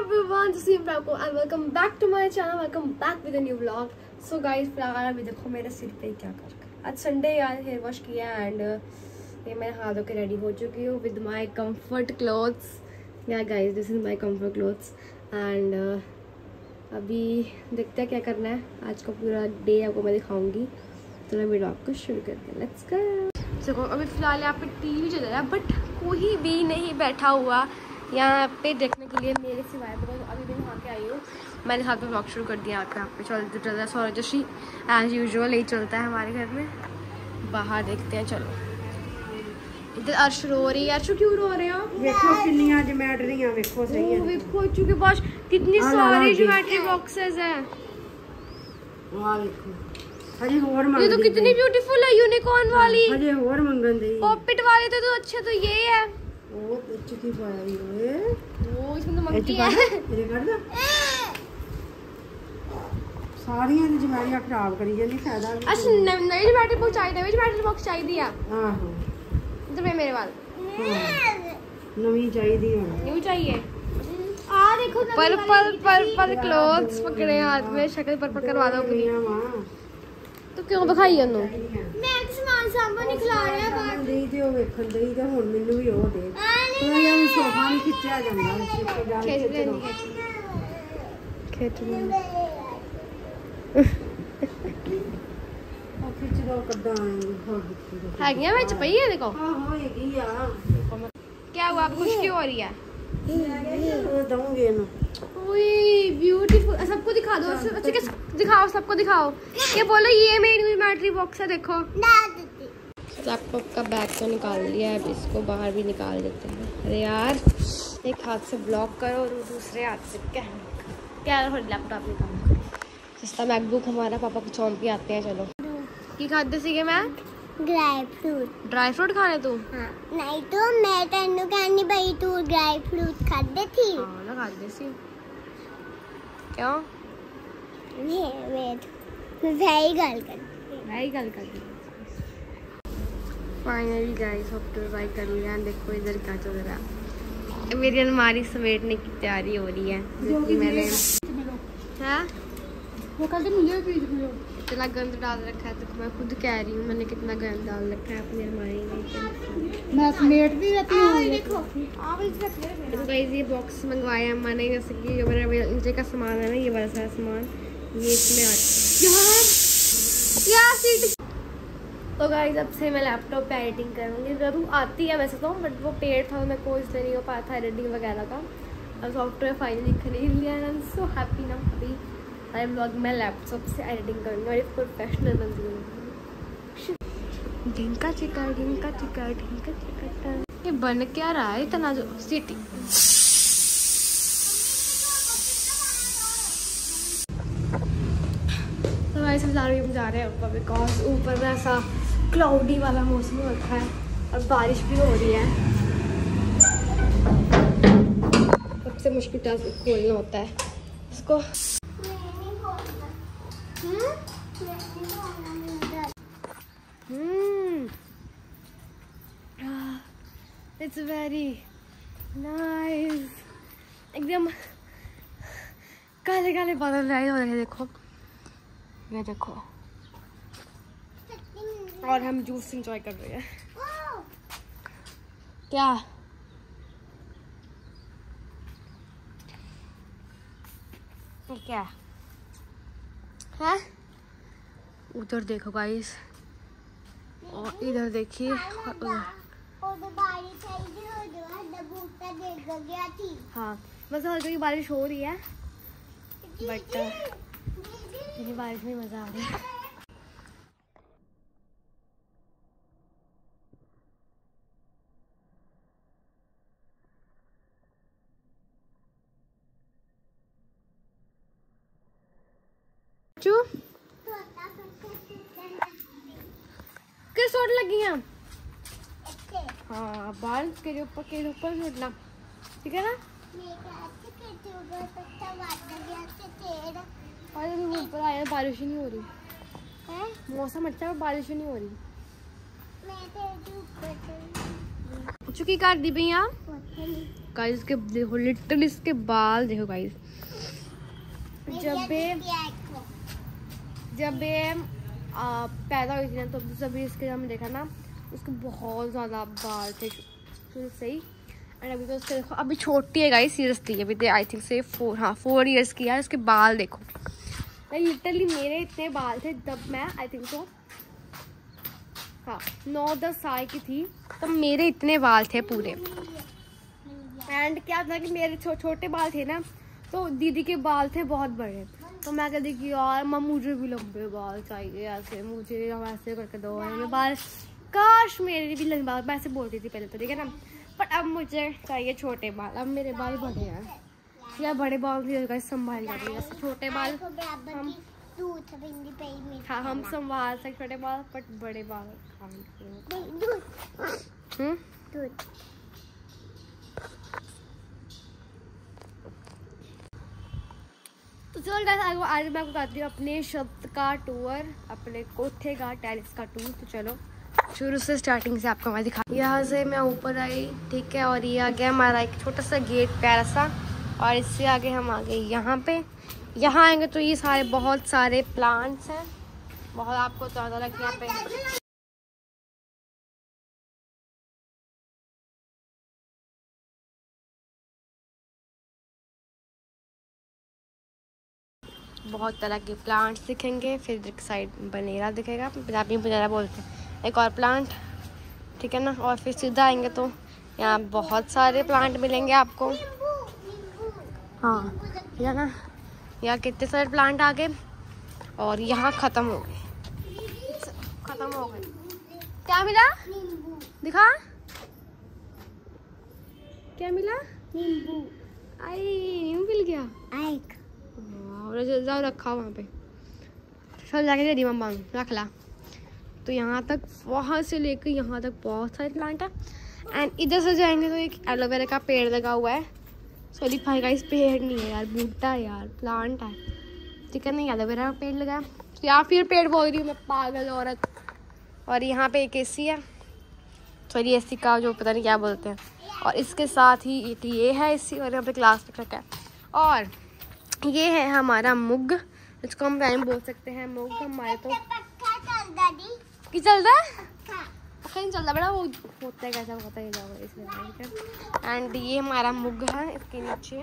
everyone, this is Franco and welcome back to my channel. Welcome back with a new vlog. So guys, फिलहाल अभी देखो मेरे सिर पे क्या कर रखा है। आज संडे यार हेयर वॉश किया एंड ये मैं हाथ धो के रेडी हो चुकी हूँ with my comfort clothes. Yeah guys, this is my comfort clothes and अभी देखते हैं क्या करना है। आज का पूरा डे आपको मैं दिखाऊंगी, तो मैं वीडियो आपको शुरू करते हैं। Let's go. देखो अभी फिलहाल यहाँ पे टीवी चल रहा है बट कोई भी नहीं बैठा हुआ यहाँ पे देखने के लिए मेरे सिवाय। बिकॉज अभी मैं नहा के आई हूँ, मैंने हाथ में ब्लॉग शुरू कर दिया। यहाँ पे चलते चल रहा है सौरजश्री एज यूजुअल, यही चलता है हमारे घर में। बाहर देखते हैं, चलो। इधर अर्श रो रही है। अर्श क्यों रो रहे हो? देखो कितनी ज्योमेट्रियां देखो सही है। देखो चूंकि पास कितनी सारी ज्योमेट्री बॉक्सेस हैं। वाह देखो अरे और मंगन, ये तो कितनी ब्यूटीफुल है। यूनिकॉर्न वाली, अरे और मंगन दी। पॉपिट वाली तो अच्छे तो ये है। ओ चुकी पाई ओए, वो इसमें तो मंकी है। ये कर दो सारियां दी ज्योमेट्रियां खराब करी जानी, फायदा नहीं। अच्छा नई ज्योमेट्री बॉक्स चाहिए, नई ज्योमेट्री बॉक्स चाहिए। आहो इधर मेरे वाल नवी चाहिए होना, न्यू चाहिए। आ देखो पर्पल क्लोथ्स पकड़े हाथ में, शक्ल पर्पल करवा दो अपनी। तो क्यों दिखाई ਉਹਨੂੰ? मैं समान सामान निकला रहा बाहर देई ते ਉਹ ਵੇਖਣ ਦੇਈ ਤੇ ਹੁਣ ਮੈਨੂੰ ਵੀ ਉਹ ਦੇ। ਥੋੜਾ ਜਿਹਾ ਸੋਫਾ ਨਹੀਂ ਖਿੱਚਿਆ ਜਾਂਦਾ, ਖਿੱਚ ਲੈ ਉਹ ਖਿੱਚ ਦੋ ਕੱਢਾਂ ਹੋਰ ਦਿੱਤੀ ਹੈਗੀਆਂ ਵਿੱਚ ਪਈ ਹੈ। देखो हां होएगी यार। क्या हुआ? आप खुश क्यों हो रही है? वो दूंगे ना। ओए ब्यूटीफुल, सबको दिखा दो। अच्छा क्या दिखाओ, सबको दिखाओ। ये बोलो ये मेरी ज्योमेट्री बॉक्स है, देखो। लैपटॉप का बैग तो निकाल लिया है, अब इसको बाहर भी निकाल देते हैं। अरे यार, एक हाथ से ब्लॉक करो और दूसरे हाथ से क्या लैपटॉप निकालो। सस्ता मैकबुक हमारा पापा को चौंक के आते हैं। चलो की खाते सीखे मैं ड्राई फ्रूट खाने तू। हाँ, नहीं तो मैं तेनू कहनी भाई तू ड्राई फ्रूट खाते थी। हाँ ना खाते सी क्यों? वही गल कर फाइनली गाइस सब तो ट्राई कर लिया। देखो इधर क्या चल रहा है। मेरी अलमारी समेटने की तैयारी हो रही है क्योंकि मैंने वो कल मुझे भी इतना गंद डाल रखा है। तो मैं खुद कह रही हूँ मैंने कितना गंद डाल रखा है अपनी अलमारी में। मैं समेट भी रहती हूँ। देखो तो गाइस ये बॉक्स मंगवाया अम्मा ने, जैसे कि जो मेरा नीचे का सामान है ना, ये वाला सारा सामान ये इसमें सीट। तो गाइस अब से मैं लैपटॉप पे एडिटिंग करूँगी। जरूर आती है वैसे तो, बट वो पेड था मेरे को, इसलिए नहीं हो पाया था एडिटिंग वगैरह का। अब सॉफ्टवेयर फाइनली खरीद लिया है। आई एम सो हैप्पी ना। अभी आई व्लॉग में लैपटॉप से एडिटिंग करूँगी और एक प्रोफेशनल बन जाऊँगी। ढिंका चिका ढिंका चिका ढिंका चिका। ये बन क्या रहा है इतना जो सिटी। तो वैसे जा रहे हैं ऊपर, बिकॉज ऊपर में ऐसा क्लाउडी वाला मौसम हो रखा है और बारिश भी हो रही है। सबसे मुश्किल टास्क खोलना होता है इसको। It's very nice। एकदम काले काले बादल आए हो रहे हैं। देखो ये देखो, और हम जूस एंजॉय कर रहे हैं। क्या क्या है? उधर देखो गाइस, और इधर देखिए, और उधर। हाँ बस हल्की बारिश हो रही है, बट ये बारिश में मजा आ रहा है। किस चोट लगी है? हाँ बाल के ऊपर चोटना, ठीक है ना? ऊपर आया, बारिश ही नहीं हो रही। मौसम अच्छा है, बारिश ही नहीं हो रही। चुकी कर दी भैया गाइस। इसके देखो लिटरली इसके बाल देखो गाइस। जब पैदा हुई थी ना तो सभी इसके हमने देखा ना उसके बहुत ज़्यादा बाल थे शुरू से ही। एंड अभी तो उसके देखो अभी छोटी है गाइस सीरियसली, अभी तो आई थिंक से 4 ईयर्स की है। उसके बाल देखो लिटरली मेरे इतने बाल थे जब मैं आई थिंक सो 9-10 साल की थी तब मेरे इतने बाल थे पूरे। एंड क्या था कि मेरे छोटे बाल थे ना तो दीदी के बाल थे बहुत बड़े, तो मैं कहती कि यार मम्मी मुझे भी लंबे बाल चाहिए, ऐसे मुझे ऐसे करके दो मेरे बाल, काश मेरे भी लंबे बाल। मैं ऐसे बोलती थी पहले तो, ठीक है ना, बट अब मुझे चाहिए छोटे बाल। अब मेरे बाल बड़े हैं या बड़े बाल भी संभाल कर रही है। छोटे बाल हम संभाल सकते, छोटे बाल बट बड़े बाल तो चलो गाइस आज मैं आपको बताती हूँ अपने शब्द का टूर, अपने कोठे का टेरेस का टूर। तो चलो शुरू से स्टार्टिंग से आपको मैं दिखा। यहाँ से मैं ऊपर आई, ठीक है, और ये आ गया हमारा एक छोटा सा गेट प्यारा सा, और इससे आगे हम आ गए यहाँ पे। यहाँ आएंगे तो ये सारे बहुत सारे प्लांट्स हैं, बहुत आपको तो ज़्यादा लगे यहाँ पे। बहुत तरह के प्लांट्स दिखेंगे, फिर एक साइड बनेरा दिखेगा, पंजाबी में बनेरा बोलते हैं, एक और प्लांट, ठीक है ना। और फिर सीधा आएंगे तो यहाँ बहुत सारे प्लांट मिलेंगे आपको, हाँ ठीक है ना। यहाँ कितने सारे प्लांट आ गए और यहाँ ख़त्म हो गए, ख़त्म हो गए। क्या मिला दिखा, क्या मिला? नींबू। नींबू मिल गया, जाओ रखा वहाँ पे, चल जाके दे दी मम्मा रख ला। तो यहाँ तक, वहाँ से लेकर यहाँ तक बहुत सारे प्लांट है। एंड इधर से जाएंगे तो एक एलोवेरा का पेड़ लगा हुआ है। सॉरी भाई का इस पेड़ नहीं है यार, बूटा है यार, प्लांट है, ठीक है ना। एलोवेरा का पेड़ लगा है या फिर पेड़ बोल रही हूँ मैं, पागल औरत। और यहाँ पे एक एसी है, सॉरी एसी का जो पता नहीं क्या बोलते हैं। और इसके साथ ही एक ये है एसी, और यहाँ पे ग्लास रखा है। और ये है हमारा मुग, इसको हम टाइम बोल सकते हैं मुग हमारे। तो कि चल रहा है कहीं चल रहा बड़ा वो होता है, कैसा होता है इसमें। एंड ये हमारा मुग है, इसके नीचे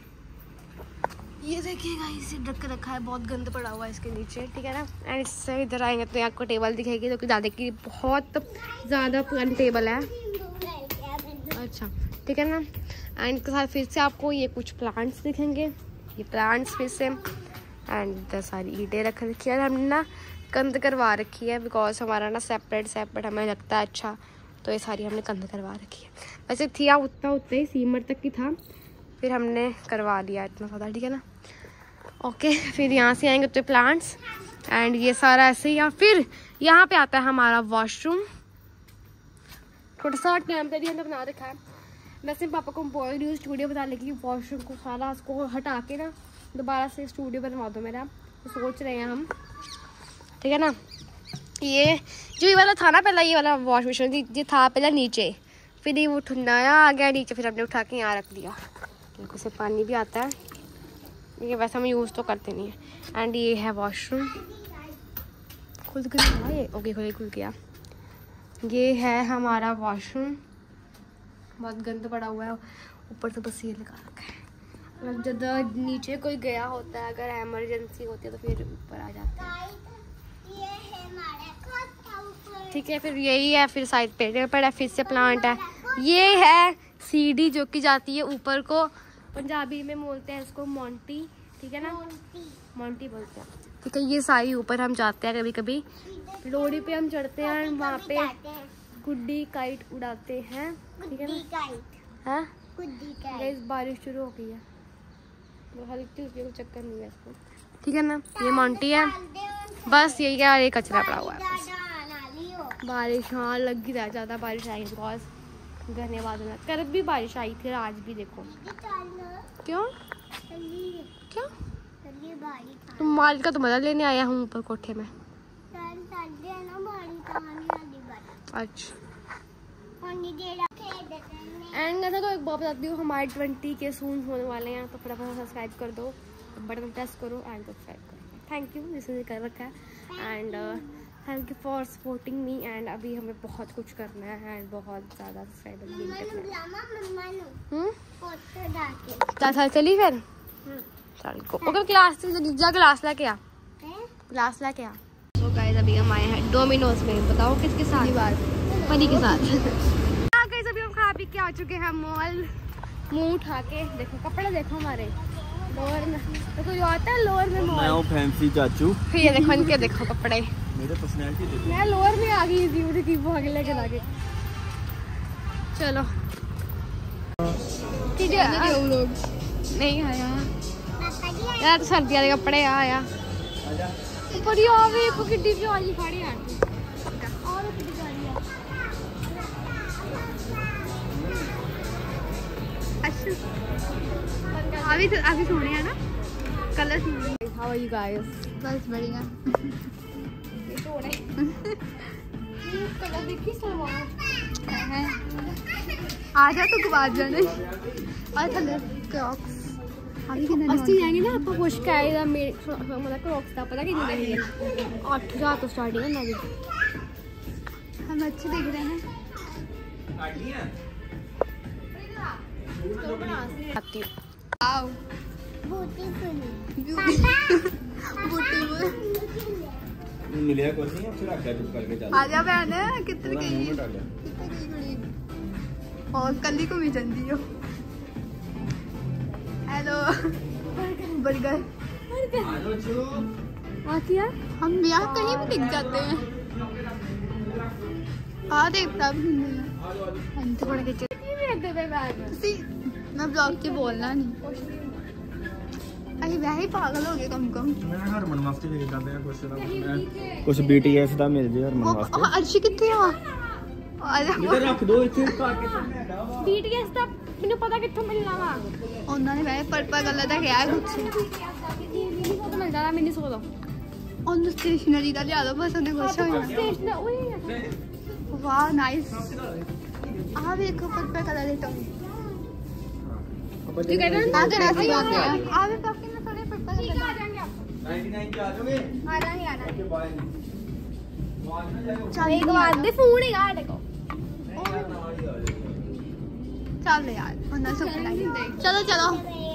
ये देखिएगा इसे ढक रखा है, बहुत गंद पड़ा हुआ है इसके नीचे, ठीक है ना। एंड इससे इधर आएंगे तो आपको टेबल दिखेगी, तो ज़्यादा की बहुत ज़्यादा पुरानी टेबल है, अच्छा ठीक है ना। एंड इसके साथ फिर से आपको ये कुछ प्लांट्स दिखेंगे, ये प्लांट्स फिर से। एंड इधर सारी ईंटें रख रखी है, हमने ना कंध करवा रखी है, बिकॉज हमारा ना सेपरेट हमें लगता है अच्छा, तो ये सारी हमने कंध करवा रखी है। वैसे थी उतना ही सीमर तक की था, फिर हमने करवा लिया इतना ज़्यादा, ठीक है ना। ओके फिर यहाँ से आएंगे तो प्लांट्स, एंड ये सारा ऐसे ही। फिर यहाँ पे आता है हमारा वॉशरूम, थोड़ा सा टेम्परेरी हमने बना रखा है। वैसे पापा को बोल रही हूँ स्टूडियो बना लेगी, वॉशरूम को सारा उसको हटा के ना दोबारा से स्टूडियो बनवा दो मेरा, तो सोच रहे हैं हम, ठीक है ना। ये जो ये वाला था ना पहला, ये वाला वॉश बेसिन ये था पहले नीचे, फिर ये वो नया आ गया नीचे, फिर हमने उठा के यहाँ रख दिया। तो इससे पानी भी आता है, ये वैसे हम यूज़ तो करते नहीं है। एंड ये है वॉशरूम, खुल गया ये, ओके खुल गया। ये है हमारा वॉशरूम, बहुत गंद पड़ा हुआ है, ऊपर से बस ये लगा रखा है। मतलब जब नीचे कोई गया होता है, अगर इमरजेंसी होती है तो फिर ऊपर आ जाते हैं, ठीक है। फिर यही है, फिर साइड पे पड़ा फिर से प्लांट है। ये है सीढ़ी जो कि जाती है ऊपर को, पंजाबी में बोलते हैं इसको मोंटी, ठीक है ना, मोंटी बोलते हैं, ठीक है। ये सारी ऊपर हम जाते हैं, कभी कभी लोहड़ी पे हम चढ़ते हैं, वहाँ पे गुड्डी काइट उड़ाते हैं, ठीक है ना। हाँ बारिश शुरू हो गई है, हल्की कोई चक्कर नहीं है इसको, ठीक है ना। ये मोंटी है, बस यही है, ये कचरा पड़ा हुआ है बस। बारिश हाँ लग ही रहा है, ज़्यादा बारिश आई है, बहुत घने बादल है। कल भी बारिश आई थी, आज भी देखो। क्यों क्यों तुम माल का तो मजा लेने आया हूँ ऊपर कोठे में, अच्छा एंड ऐसा को एक बात बताती हूँ, हमारे 20 के सून होने वाले हैं, तो फटाफट सब्सक्राइब कर दो, बटन प्रेस करो एंड सब्सक्राइब करो। थैंक यू जिसने कर रखा है and thank you for supporting me. And अभी हमें बहुत कुछ करना है एंड बहुत ज़्यादा सब्सक्राइबर गेन करना है। चल चली फिर चल को ओके क्लास जा, क्लास लेके आ, क्लास लेके आ। तो गाइस अभी हम आए हैं डोमिनोज में, बताओ किसके साथ? परी के साथ। गाइस अभी हम खा पी के आ चुके हैं मॉल, मुंह उठा के देखो कपड़े देखो हमारे लोअर में, तो कोई आता है लोअर में मॉल? मैं हूं फैंसी चाचू। फिर ये देखो इनके देखो कपड़े, मेरे पर्सनालिटी देखो। मैं लोअर में आ गई थी, मुझे की भाग लेके लागे। चलो ठीक है लोग नहीं आया यार, तो सर्दियों के कपड़े आया बड़ी आवे को किड्डी प्यारी खड़ी यार और किड्डी प्यारी है। अच्छा अभी सोने हैं ना colour. How are you guys? बस बढ़िया। ये सोने कलर देखी सलवार है, आ जा तो गुबार जाने और थले क्रॉक्स अस्सी जाएंगे ना आपको खुश का आएगा। मेरे मतलब क्रॉक्स का पता कितने देंगे? 8,000 तो स्टार्टिंग है ना। हम अच्छे देख रहे हैं। आओ मिलिया कुछ नहीं, अब फिर आके चुप करके चल आ जा बहन। कितने गई और कल को भी जल्दी हो। हेलो बर्गर आती है, हम यहाँ कहीं भी दिख जाते हैं। हाँ देखता मैं ब्लॉग के बोलना नहीं, अरे वही पागल हो गए कम हरमन वास्ते ले जाते हैं कुछ BTS ਦਾ ਮਿਲ ਜੇ ਹਰਮਨ ਵਾਸਤੇ। अर्शी कितने आ इधर रख दो इथे BTS ਦਾ ਮੈਨੂੰ ਪਤਾ ਕਿੱਥੋਂ ਮਿਲਣਾ ਵਾ। ਉਹਨਾਂ ਨੇ ਵੈਸੇ ਪਰਪਲ ਕਲਰ ਦਾ ਕਿਹਾ ਕੁਛ ਮਿਲ ਜਾਣਾ, ਮੈਨੂੰ ਸੋ ਦੋ ਉਹਨੂੰ ਸਟੇਸ਼ਨਰੀ ਦਾ ਲਿਆ ਦੋ ਬਸ, ਉਹਨੇ ਕੁਛ ਹੋਇਆ ਸਟੇਸ਼ਨਰੀ। ਵਾਹ ਨਾਈਸ। ਆ ਵੇਖੋ ਪਰਪਲ ਕਲਰ ਦੇ ਟੋਪ ठीक है ना, आ गया सही हो गया। आवे काफी में थोड़े पप्पा ठीक है, आ जाएंगे आप 99 के आ जाओगे? आ जाएंगे ओके बाय। चल एक बार दे फोन है यार देखो चल यार वरना सब चलो चलो